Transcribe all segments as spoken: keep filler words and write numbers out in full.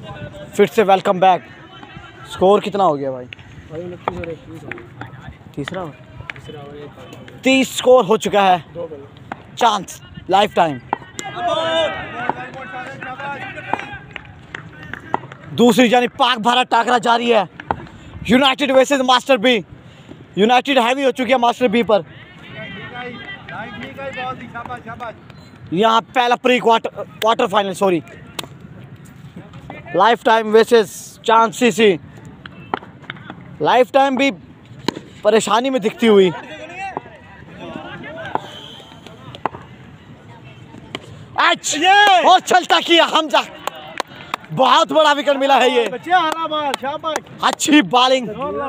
फिर से welcome back. Score कितना हो गया भाई? तीसरा तीस स्कोर हो चुका है। Chance life time. दूसरी जानी पाक भारत टाकरा जारी है। United versus master B. United heavy हो चुकी है मास्टर बी पर। यहाँ पहला pre quarter quarter final sorry life time versus chance CC. Life time भी परेशानी में दिखती हुई। और चलता किया हमजा। बहुत बड़ा विकेट मिला है ये। अच्छी बॉलिंग।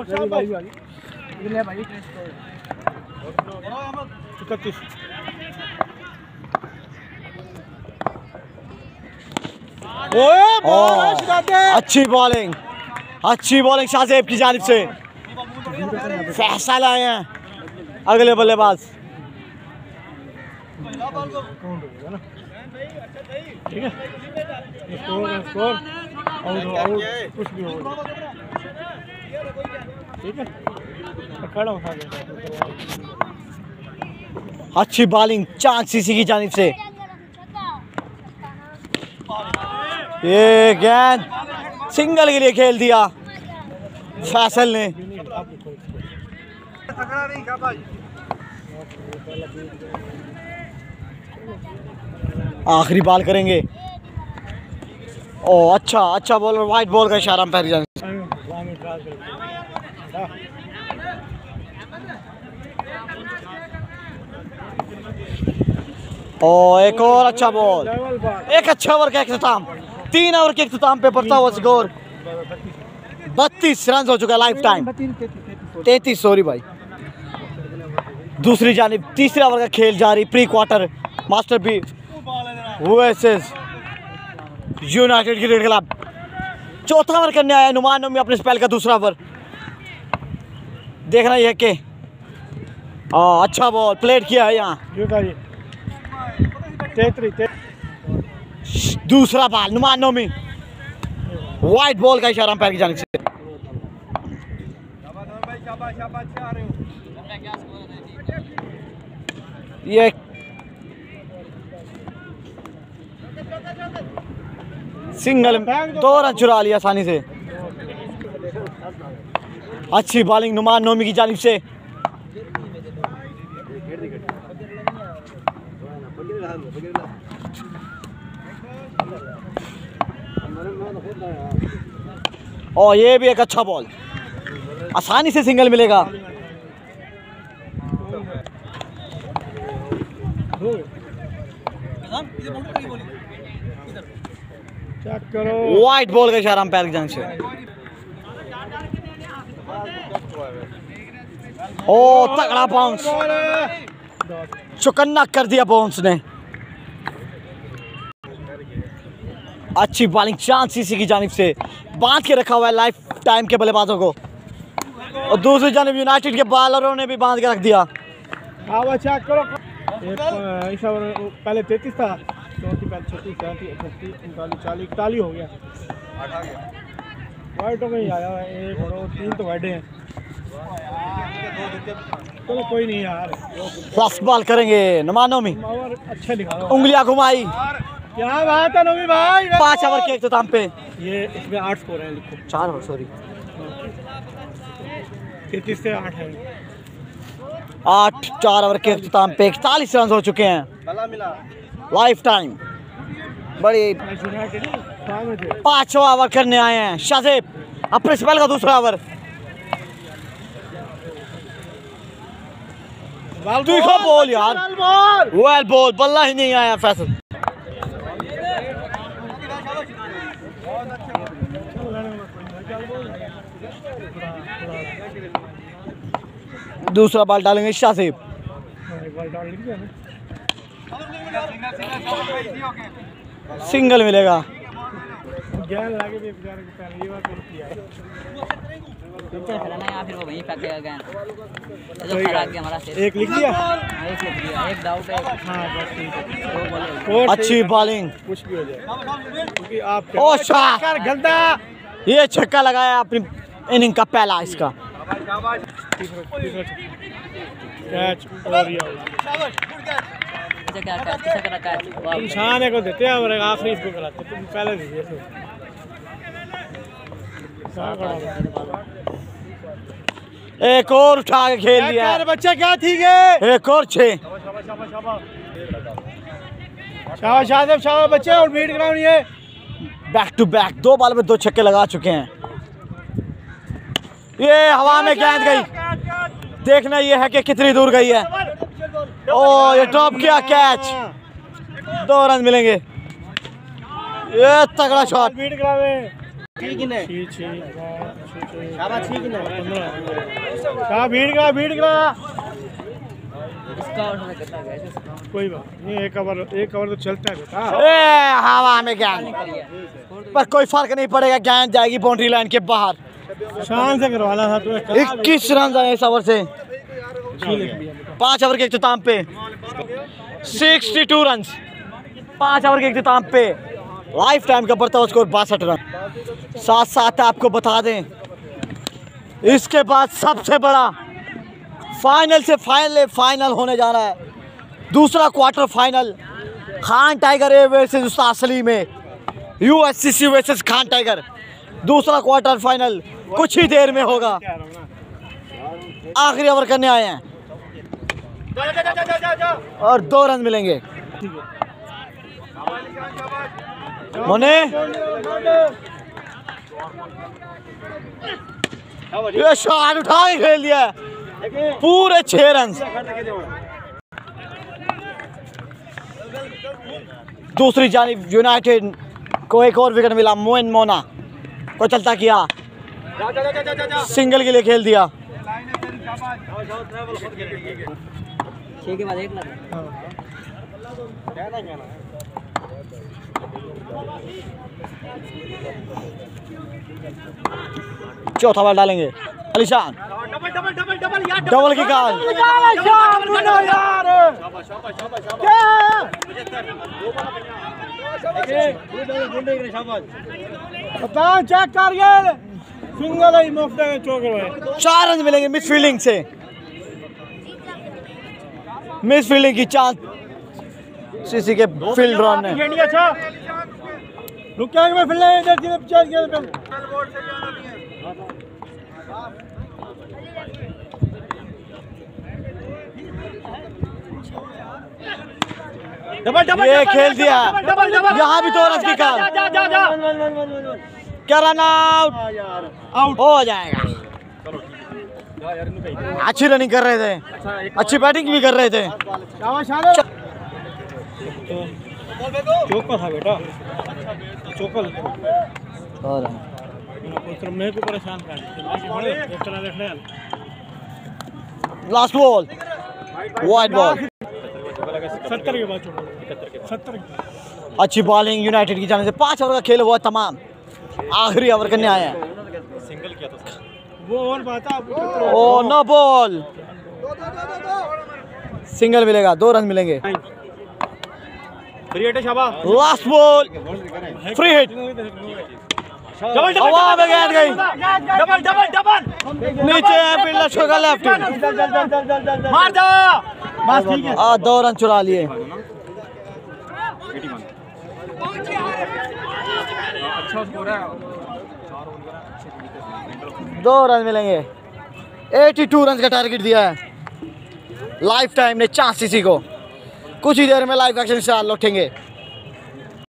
अच्छी बॉलिंग अच्छी बॉलिंग शाहजेब की जानिब से। फैसला लाए हैं अगले बल्लेबाज। ठीक है स्कोर स्कोर आउट आउट कुछ भी हो। ठीक है खड़ा उठा दे। अच्छी बॉलिंग चांस सीसी की जानिब से। ये गेंद सिंगल के लिए खेल दिया फैसल ने। आखिरी बॉल करेंगे। ओ अच्छा अच्छा बॉलर वाइट बॉल का इशारा पैर जाने। ओ एक और अच्छा बॉल। एक अच्छा ओवर का इख्तिताम। तीन ओवर के इख्तिताम पे बढ़ता हुआ स्कोर बत्तीस रन हो चुका है लाइफ टाइम। तैतीस सॉरी भाई। दूसरी जानिब तीसरे ओवर का खेल जारी। Pre quarter master B versus united cricket club. चौथा ओवर करने आया नुमान नोमी अपने स्पेल का दूसरा ओवर। देखना यह कि अच्छा बॉल प्लेट किया है यहाँ। दूसरा ball Numan Nomi wide ball का इशारा पैर की जाने से। ये सिंगल दो रन चुरा लिया आसानी से। अच्छी बॉलिंग नुमान नोमी की जानिब से। और ये भी एक अच्छा बॉल। आसानी से सिंगल मिलेगा। वाइट बॉल का इशारा पैर की जानिब से। ओ तगड़ा बाउंस। चौकन्ना कर दिया बाउंस ने। अच्छी बॉलिंग चांस सीसी की जानिब से। बांध के रखा हुआ है लाइफ टाइम के बल्लेबाजों को। और दूसरी जानिब यूनाइटेड के बॉलरों ने भी बांध के रख दिया। पहले तैतीस था छत्तीस चालीस इकतालीस हो गया। वाइटों में ही आया एक और तीन तो वाइडे हैं। चलो कोई नहीं यार। फास्ट बॉल करेंगे नुमान नोमी। अच्छा लिखा उंगलियां घुमाई। क्या बात है नोमी भाई। पांच ओवर के इख्तिताम पे ये इसमें आठ स्कोर है। लिखो चार ओवर सॉरी तैतीस से आठ है। आठ चार ओवर के इख्तिताम पे इकतालीस रन हो चुके हैं लाइफ टाइम। बड़ी पांचवा ओवर करने आए हैं शाहजेब अपने स्पेल का दूसरा ओवर। देखो बॉल यार वेल बॉल बल्ला ही नहीं आया फैसल। दूसरा बॉल डालेंगे शाहजेब। सिंगल मिलेगा। गेंद लागे भी बेचारे को पहले ये बात नहीं किया है। पिक्चर खिलाना या फिर वो वहीं फेंकेगा गेंद। जो खराब गया हमारा सेट। एक लिख दिया, एक लिख दिया, एक डाउट है। हाँ बस ठीक है। दो बॉल अच्छी बॉलिंग, कुछ भी हो जाए क्योंकि आप ओ शॉट, गंदा ये छक्का लगाया अपनी इनिंग का पहला इसका। कैच और ये अच्छा क्या कैच किसे करा कैच? वाह तुम शान को देते हैं और आखिरी इसको कराते, तुम पहले दीजिए तो एक और उठा के खेल दिया यार बच्चा क्या ठीक है। एक और छह। शाबाश शाबाश शाबाश बच्चे, और बीट ग्राउंड ये बैक टू बैक दो बॉल में दो छक्के लगा चुके हैं। ये हवा में गेंद गई, देखना ये है कि कितनी दूर गई है। ओ ये ड्रॉप किया कैच, दो रन मिलेंगे। ये तगड़ा शॉट, बीट ग्राउंड ठीक ही नहीं, ठीक ठीक शाबाश ठीक ही नहीं। कहाँ बीट ग्राउंड बीट ग्राउंड इसका और से कितना गया इसका? कोई बात नहीं, एक ओवर एक ओवर तो चलता है बेटा। ए हवा में गेंद पर कोई फर्क नहीं पड़ेगा, गेंद जाएगी बाउंड्री लाइन के बाहर। शान से करवाना था तो इक्कीस रन आए इस ओवर से, पांच ओवर के इख्तिताम पे बासठ रन, पांच ओवर के इख्तिताम पे लाइफ टाइम का बढ़ता हुआ स्कोर बासठ रन। साथ साथ आपको बता दें इसके बाद सबसे बड़ा फाइनल से फाइनल फाइनल होने जा रहा है, दूसरा quarter final Khan tiger A versus Ustad Salim में, यूएससीसी वर्सेस खान टाइगर। दूसरा क्वार्टर फाइनल कुछ ही देर में होगा, आखिरी ओवर करने आए हैं और दो रन मिलेंगे। मोने ये शॉट उठा के खेल दिया पूरे छह रन। दूसरी जानिब यूनाइटेड को एक और विकेट मिला, मोइन मोना को चलता किया, सिंगल के लिए खेल दिया। छह के बाद एक लगा। चौथा बॉल डालेंगे अलीशान, डबल की काल, चेक कर ये सिंगल ही मुफ्त में चौक है। चार रन मिलेंगे मिस फील्डिंग से, मिस फील्डिंग की चांस सीसी के फील्ड रन ने। अच्छा रुक क्या मैं फील्ड इधर इधर चल गया। ये खेल दिया, यहाँ भी दो रन की काल, क्या रन आउट आउट हो जाएगा। अच्छी रनिंग कर रहे थे, अच्छी बैटिंग भी कर रहे थे। चौका था बेटा, चौका और मेरे को परेशान कर। लास्ट बॉल वाइड बॉल, सत्तर के बाद सत्तर। अच्छी बॉलिंग यूनाइटेड की जाने से, पांच ओवर का खेल हुआ तमाम, आखिरी ओवर करने आए हैं। सिंगल किया था वो और बात है। ओ नो बॉल, सिंगल मिलेगा, दो रन मिलेंगे। फ्री हिट है शाबाश। लास्ट बॉल फ्री हिट, हवा में गेंद गई, डबल डबल डबल नीचे है फील्डर छोका लेफ्ट, मार दो बस ठीक है। आ दो रन चुरा लिए। दो रन मिलेंगे, बयासी रन का टारगेट दिया है लाइफ टाइम ने चांस सीसी को। कुछ ही देर में लाइव एक्शन से लौटेंगे।